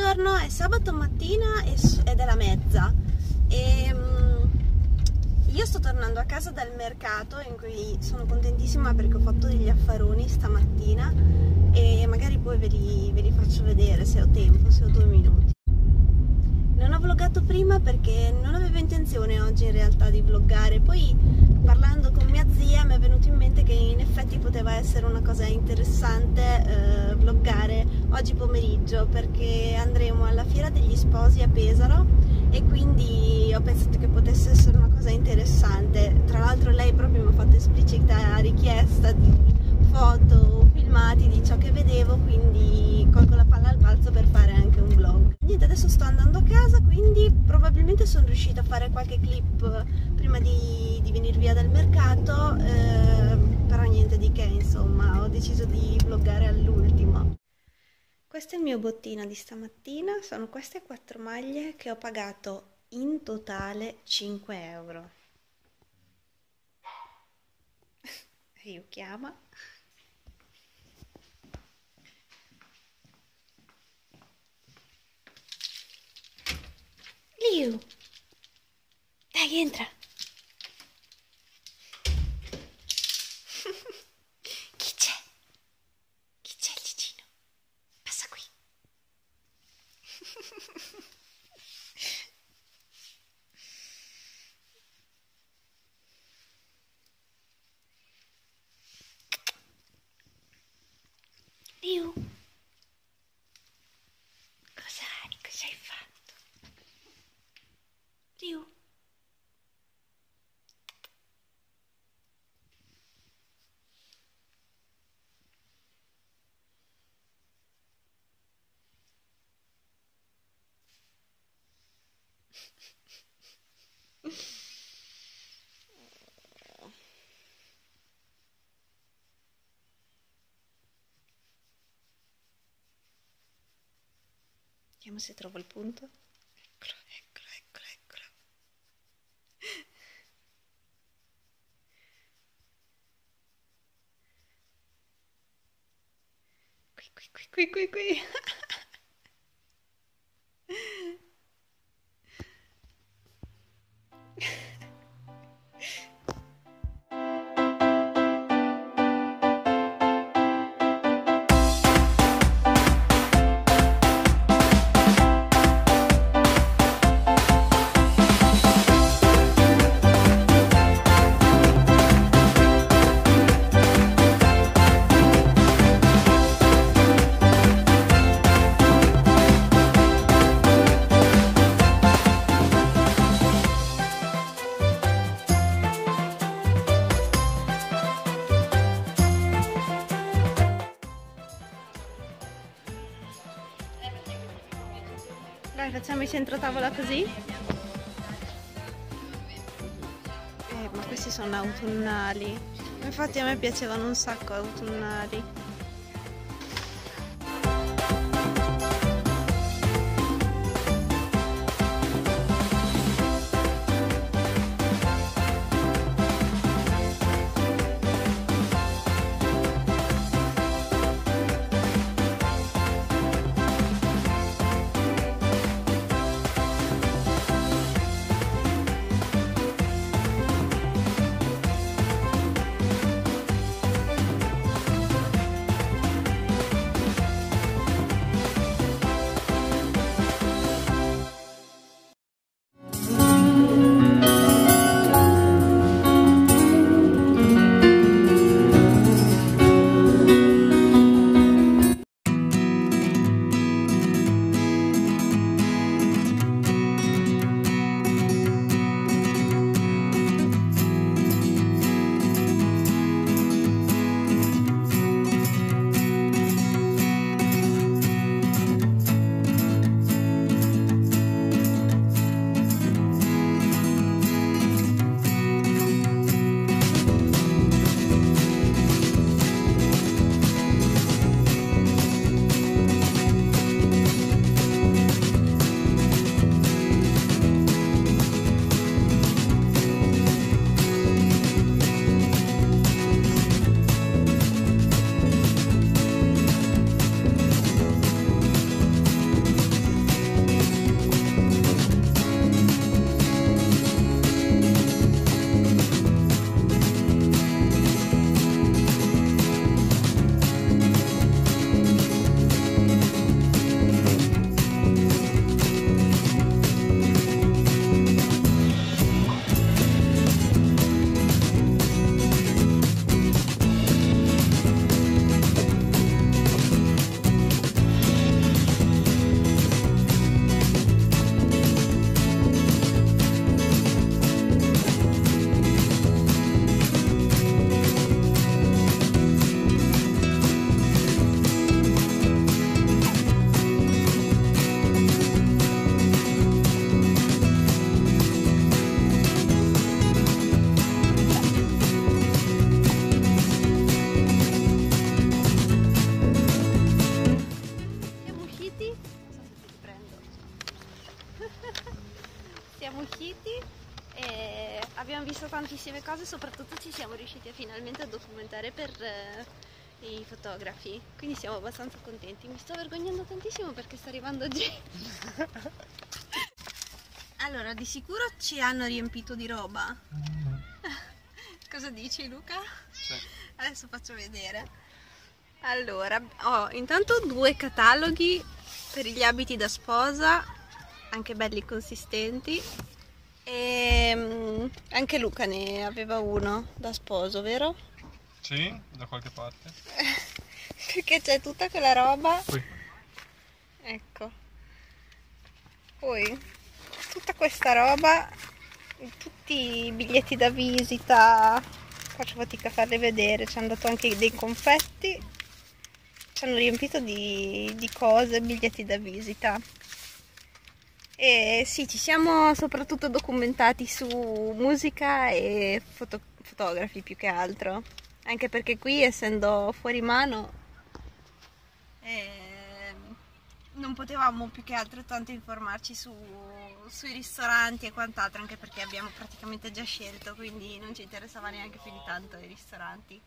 Buongiorno, è sabato mattina ed è la mezza e io sto tornando a casa dal mercato in cui sono contentissima perché ho fatto degli affaroni stamattina e magari poi ve li faccio vedere se ho tempo, se ho 2 minuti. Non ho vloggato prima perché non avevo intenzione oggi in realtà di vloggare, poi parlando con mia zia mi è venuto in mente che in effetti poteva essere una cosa interessante vloggare oggi pomeriggio, perché andremo alla Fiera degli Sposi a Pesaro e quindi ho pensato che potesse essere una cosa interessante. Tra l'altro lei proprio mi ha fatto esplicita richiesta di foto, filmati di ciò che vedevo, quindi colgo la palla al balzo per fare anche un vlog. Niente, adesso sto andando a casa, quindi probabilmente sono riuscita a fare qualche clip prima di venire via dal mercato, però niente di che, insomma, ho deciso di vloggare all'ultimo. Questo è il mio bottino di stamattina, sono queste 4 maglie che ho pagato in totale 5 euro. Io chiama. Liu, dai, entra. Chi c'è? Chi c'è il Gigino? Passa qui. Liu, cosa hai fatto? Liu. Vediamo se trovo il punto. Eccolo, eccolo, eccolo, eccolo. Qui. Dai, facciamo il centro tavola così. Ma questi sono autunnali. Infatti a me piacevano un sacco autunnali. siamo usciti e abbiamo visto tantissime cose, soprattutto ci siamo riusciti finalmente a documentare per i fotografi, quindi siamo abbastanza contenti. Mi sto vergognando tantissimo perché sta arrivando gente. Allora, di sicuro ci hanno riempito di roba. Cosa dici, Luca? Sì. Adesso faccio vedere. Allora, ho intanto 2 cataloghi per gli abiti da sposa, anche belli consistenti, e anche Luca ne aveva uno da sposo, vero? Sì, da qualche parte. Perché c'è tutta quella roba. Qui. Ecco. Poi tutta questa roba, tutti i biglietti da visita, faccio fatica a farli vedere, ci hanno dato anche dei confetti, ci hanno riempito di cose, biglietti da visita. E sì, ci siamo soprattutto documentati su musica e fotografi più che altro, anche perché qui, essendo fuori mano, non potevamo più che altro tanto informarci sui ristoranti e quant'altro, anche perché abbiamo praticamente già scelto, quindi non ci interessava neanche più di tanto i ristoranti.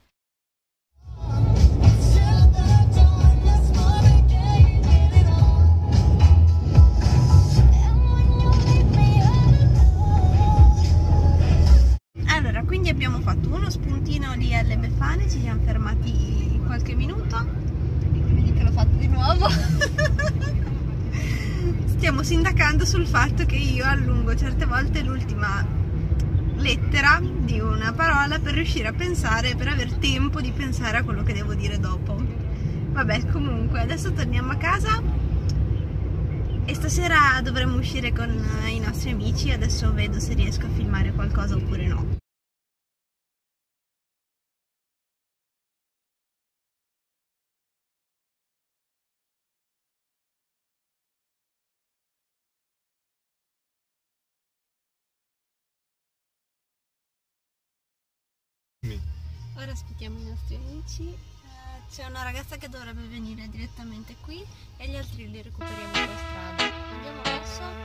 Allora, quindi abbiamo fatto uno spuntino lì alle Befane, ci siamo fermati qualche minuto e vedi che l'ho fatto di nuovo. Stiamo sindacando sul fatto che io allungo certe volte l'ultima lettera di una parola per riuscire a pensare, per aver tempo di pensare a quello che devo dire dopo. Vabbè, comunque adesso torniamo a casa e stasera dovremmo uscire con i nostri amici. Adesso vedo se riesco a filmare qualcosa oppure no. Ora aspettiamo i nostri amici. C'è una ragazza che dovrebbe venire direttamente qui e gli altri li recuperiamo per strada. Andiamo verso